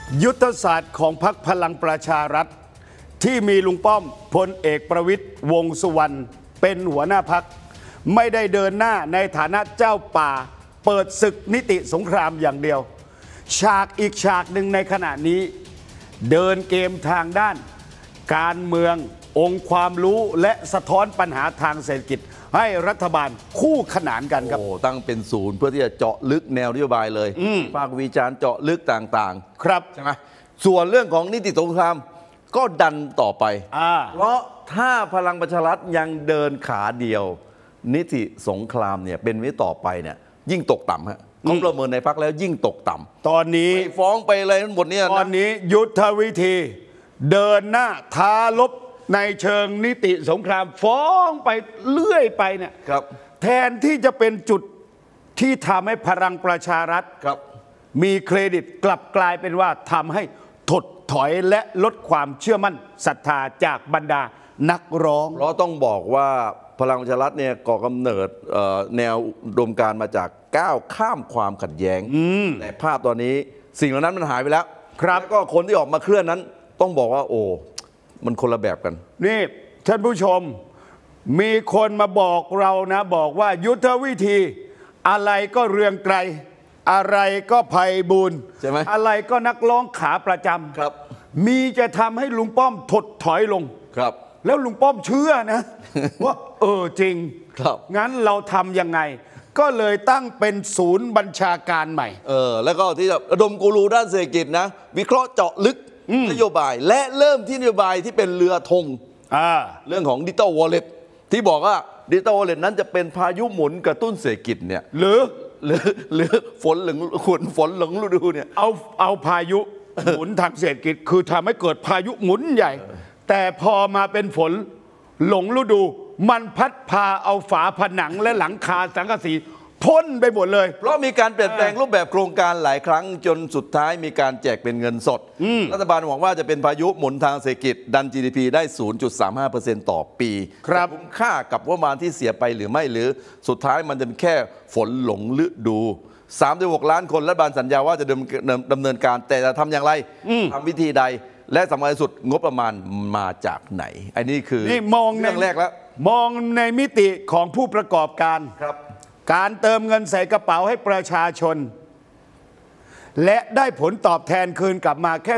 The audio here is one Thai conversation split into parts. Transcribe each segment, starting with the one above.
ยุทธศาสตร์ของพรรคพลังประชารัฐที่มีลุงป้อมพลเอกประวิตรวงษ์สุวรรณเป็นหัวหน้าพรรคไม่ได้เดินหน้าในฐานะเจ้าป่าเปิดศึกนิติสงครามอย่างเดียวฉากอีกฉากหนึ่งในขณะนี้เดินเกมทางด้านการเมืององค์ความรู้และสะท้อนปัญหาทางเศรษฐกิจให้รัฐบาลคู่ขนานกันครับตั้งเป็นศูนย์เพื่อที่จะเจาะลึกแนวนโยบายเลยภาควิจารณ์เจาะลึกต่างๆครับใช่ไหมส่วนเรื่องของนิติสงครามก็ดันต่อไปเพราะถ้าพลังประชารัฐยังเดินขาเดียวนิติสงครามเนี่ยเป็นไว้ต่อไปเนี่ยยิ่งตกต่ำฮะเขาประเมินในพรรคแล้วยิ่งตกต่ำตอนนี้ไปฟ้องไปอะไรทั้งหมดเนี่ยตอนนี้ยุทธวิธีเดินหน้าท้าลบในเชิงนิติสงครามฟ้องไปเรื่อยไปเนี่ยแทนที่จะเป็นจุดที่ทำให้พลังประชารัฐมีเครดิตกลับกลายเป็นว่าทำให้ถดถอยและลดความเชื่อมั่นศรัทธาจากบรรดานักร้องเพราะต้องบอกว่าพลังประชารัฐเนี่ยก่อกำเนิดแนวอุดมการณ์มาจากก้าวข้ามความขัดแย้งแต่ภาพตอนนี้สิ่งเหล่านั้นมันหายไปแล้วแล้วก็คนที่ออกมาเคลื่อนนั้นต้องบอกว่าโอ้มันคนละแบบกันนี่ท่านผู้ชมมีคนมาบอกเรานะบอกว่ายุทธวิธีอะไรก็เรืองไกรอะไรก็ไพบูลย์ใช่ไหมอะไรก็นักร้องขาประจำครับมีจะทำให้ลุงป้อมถดถอยลงครับแล้วลุงป้อมเชื่อนะ ว่าจริงครับงั้นเราทำยังไงก็เลยตั้งเป็นศูนย์บัญชาการใหม่แล้วก็ที่ระดมกูรูด้านเศรษฐกิจนะวิเคราะห์เจาะลึกนโยบายและเริ่มที่นโยบายที่เป็นเรือธงเรื่องของดิจิตอลวอลเล็ตที่บอกว่าดิจิตอลวอลเล็ตนั้นจะเป็นพายุหมุนกระตุ้นเศรษฐกิจเนี่ยหรือฝนหลงฤดูเนี่ยเอาพายุหมุนทางเศรษฐกิจคือทำให้เกิดพายุหมุนใหญ่แต่พอมาเป็นฝนหลงฤดูมันพัดพาเอาฝาผนังและหลังคาสังกะสีพ้นไปหมดเลยเพราะมีการเปลี่ยนแปลงรูปแบบโครงการหลายครั้งจนสุดท้ายมีการแจกเป็นเงินสดรัฐบาลหวังว่าจะเป็นพายุหมุนทางเศรษฐกิจดัน GDP ได้ 0.35% ต่อปีคุ้มค่ากับงบประมาณที่เสียไปหรือไม่หรือสุดท้ายมันจะเป็นแค่ฝนหลงฤดู36 ล้านคนรัฐบาลสัญญาว่าจะดำเนินการแต่จะทำอย่างไรทำวิธีใดและสำคัญสุดงบประมาณมาจากไหนอันนี้คือเรื่องแรกแล้วมองในมิติของผู้ประกอบการการเติมเงินใส่กระเป๋าให้ประชาชนและได้ผลตอบแทนคืนกลับมาแค่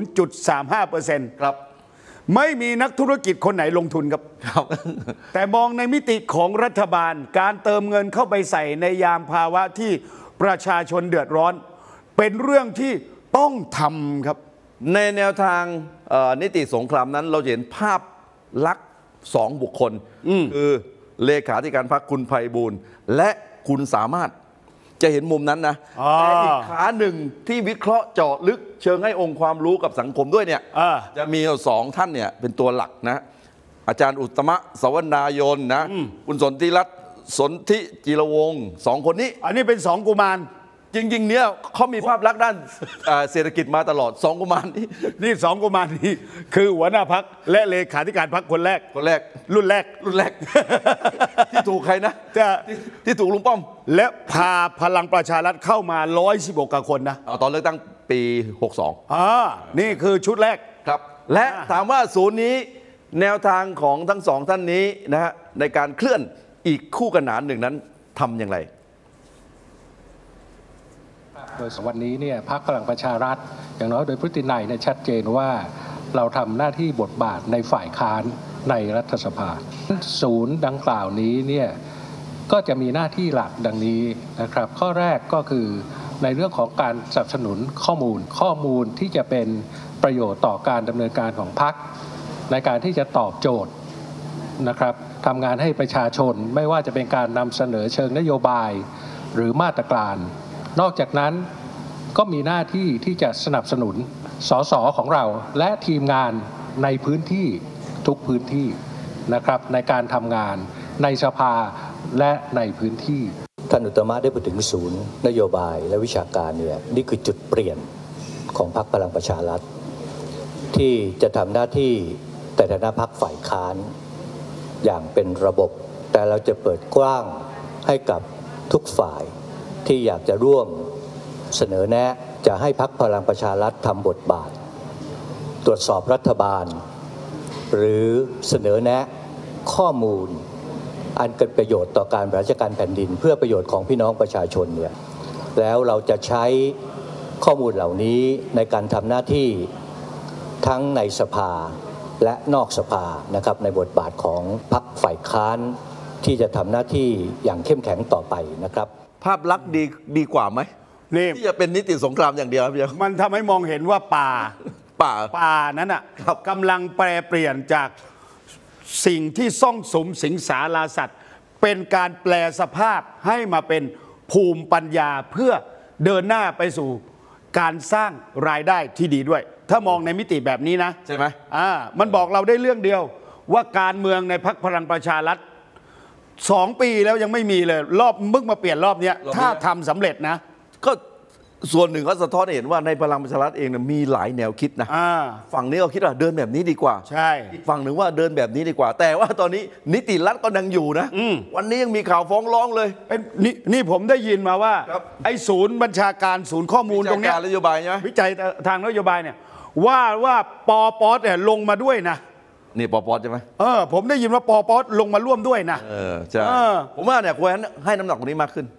0.35% ครับไม่มีนักธุรกิจคนไหนลงทุนครับแต่มองในมิติของรัฐบาลการเติมเงินเข้าไปใส่ในยามภาวะที่ประชาชนเดือดร้อนเป็นเรื่องที่ต้องทำครับในแนวทางนิติสงครามนั้นเราเห็นภาพลักษณ์2 บุคคลคือเลขาธิการพรรคคุณไพบูลย์และคุณสามารถจะเห็นมุมนั้นนะแต่อีกขาหนึ่งที่วิเคราะห์เจาะลึกเชิงให้องค์ความรู้กับสังคมด้วยเนี่ยจะมี2 ท่านเนี่ยเป็นตัวหลักนะอาจารย์อุตตมะสวนายนนะคุณสนธิรัตน์สนธิจิรวงศ์2 คนนี้อันนี้เป็น2 กุมารจริงๆเนี่ยเขามีภาพลักษณ์ด้านเศรษฐกิจมาตลอด2 กุมารนี่2 กุมารนี่คือหัวหน้าพรรคและเลขาธิการพรรคคนแรกรุ่นแรกที่ถูกใครนะที่ถูกลุงป้อมและพาพลังประชารัฐเข้ามา116 กว่าคนนะตอนเลือกตั้งปี62 นี่คือชุดแรกครับและถามว่าศูนย์นี้แนวทางของทั้ง2 ท่านนี้นะฮะในการเคลื่อนอีกคู่ขนานหนึ่งนั้นทำอย่างไรโดยวันนี้เนี่ยพรรคพลังประชารัฐอย่างน้อยโดยพฤตินัยเนี่ยชัดเจนว่าเราทำหน้าที่บทบาทในฝ่ายค้านในรัฐสภาศูนย์ดังกล่าวนี้เนี่ยก็จะมีหน้าที่หลักดังนี้นะครับข้อแรกก็คือในเรื่องของการสนับสนุนข้อมูลที่จะเป็นประโยชน์ต่อการดำเนินการของพรรคในการที่จะตอบโจทย์นะครับทำงานให้ประชาชนไม่ว่าจะเป็นการนำเสนอเชิงนโยบายหรือมาตรการนอกจากนั้นก็มีหน้าที่ที่จะสนับสนุนสสของเราและทีมงานในพื้นที่ทุกพื้นที่นะครับในการทำงานในสภาและในพื้นที่ท่านอุตตมะได้พูดถึงศูนย์นโยบายและวิชาการเนี่ยนี่คือจุดเปลี่ยนของพรรคพลังประชารัฐที่จะทำหน้าที่แต่ฐานะพรรคฝ่ายค้านอย่างเป็นระบบแต่เราจะเปิดกว้างให้กับทุกฝ่ายที่อยากจะร่วมเสนอแนะจะให้พรรคพลังประชารัฐทำบทบาทตรวจสอบรัฐบาลหรือเสนอแนะข้อมูลอันเกิดประโยชน์ต่อการบริหารราชการแผ่นดินเพื่อประโยชน์ของพี่น้องประชาชนเนี่ยแล้วเราจะใช้ข้อมูลเหล่านี้ในการทำหน้าที่ทั้งในสภาและนอกสภานะครับในบทบาทของพรรคฝ่ายค้านที่จะทำหน้าที่อย่างเข้มแข็งต่อไปนะครับภาพลักษณ์ดีกว่าไหมนี่ที่จะเป็นนิติสงครามอย่างเดียวครับมันทำให้มองเห็นว่าป่านั้นอ่ะกำลังแปรเปลี่ยนจากสิ่งที่ซ่องสุมสิงสาราสัตว์เป็นการแปลสภาพให้มาเป็นภูมิปัญญาเพื่อเดินหน้าไปสู่การสร้างรายได้ที่ดีด้วยถ้ามองในมิติแบบนี้นะใช่ไหมมันบอกเราได้เรื่องเดียวว่าการเมืองในพรรคพลังประชารัฐ2 ปีแล้วยังไม่มีเลยรอบมึกมาเปลี่ยนรอบนี้ถ้าทำสำเร็จนะก็ส่วนหนึ่งก็สะท้อนเห็นว่าในพลังประชารัฐเองมีหลายแนวคิดนะฝั่งนี้ก็คิดว่าเดินแบบนี้ดีกว่าใช่อีกฝั่งหนึ่งว่าเดินแบบนี้ดีกว่าแต่ว่าตอนนี้นิติรัฐก็ยังอยู่นะวันนี้ยังมีข่าวฟ้องร้องเลยนี่ผมได้ยินมาว่าไอ้ศูนย์บัญชาการศูนย์ข้อมูลตรงนี้นโยบายใช่ไหมวิจัยทางนโยบายเนี่ยว่าปปสเนี่ยลงมาด้วยนะนี่ปปสใช่ไหมผมได้ยินว่าปปสลงมาร่วมด้วยนะใช่ผมว่าเนี่ยควรให้น้ำหนักตรงนี้มากขึ้น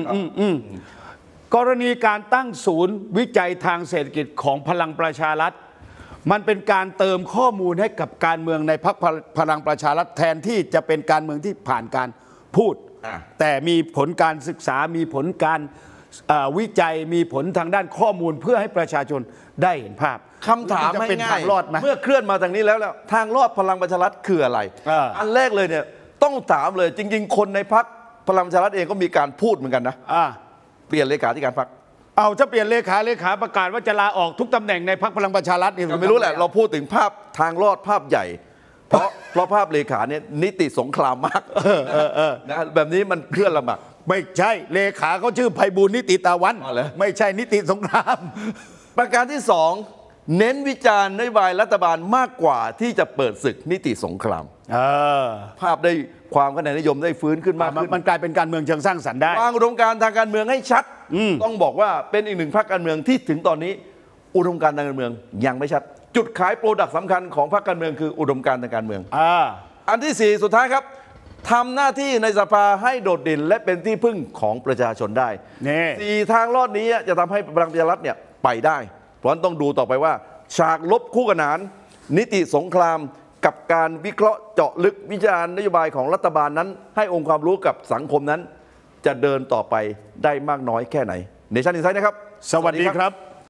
กรณีการตั้งศูนย์วิจัยทางเศรษฐกิจของพลังประชารัฐมันเป็นการเติมข้อมูลให้กับการเมืองในพรรคพลังประชารัฐแทนที่จะเป็นการเมืองที่ผ่านการพูดแต่มีผลการศึกษามีผลการวิจัยมีผลทางด้านข้อมูลเพื่อให้ประชาชนได้เห็นภาพคำถามไม่ง่ายเมื่อเคลื่อนมาทางนี้แล้วทางรอดพลังประชารัฐคืออะไรอันแรกเลยเนี่ยต้องถามเลยจริงๆคนในพรรคพลังประชารัฐเองก็มีการพูดเหมือนกันนะเปลี่ยนเลขาธิการพรรคจะเปลี่ยนเลขาประกาศว่าจะลาออกทุกตำแหน่งในพรรคพลังประชารัฐนี่ไม่รู้แหละเราพูดถึงภาพทางรอดภาพใหญ่เพราะภาพเลขาเนี่ยนิติสงครามมากนะแบบนี้มันเคลื่อนลำบากไม่ใช่เลขาเขาชื่อไพบูลย์นิติตาวันไม่ใช่นิติสงครามประการที่2เน้นวิจารณ์นโยบายรัฐบาลมากกว่าที่จะเปิดศึกนิติสงครามภาพได้ความคะแนนนิยมได้ฟื้นขึ้นมากขึ้นมันกลายเป็นการเมืองเชิงสร้างสรรค์ได้วางอุดมการณ์ทางการเมืองให้ชัดต้องบอกว่าเป็นอีกหนึ่งพรรคการเมืองที่ถึงตอนนี้อุดมการณ์ทางการเมืองยังไม่ชัดจุดขายโปรดักต์สำคัญของพรรคการเมืองคืออุดมการณ์ทางการเมืองอันที่4สุดท้ายครับทำหน้าที่ในสภาให้โดดเด่นและเป็นที่พึ่งของประชาชนได้4ทางรอดนี้จะทำให้พลังประชารัฐเนี่ยไปได้เพราะฉะนั้นต้องดูต่อไปว่าฉากลบคู่ขนานนิติสงครามกับการวิเคราะห์เจาะลึกวิจารณ์นโยบายของรัฐบาลนั้นให้องค์ความรู้กับสังคมนั้นจะเดินต่อไปได้มากน้อยแค่ไหนเนชั่นอินไซด์นะครับสวัสดีครับ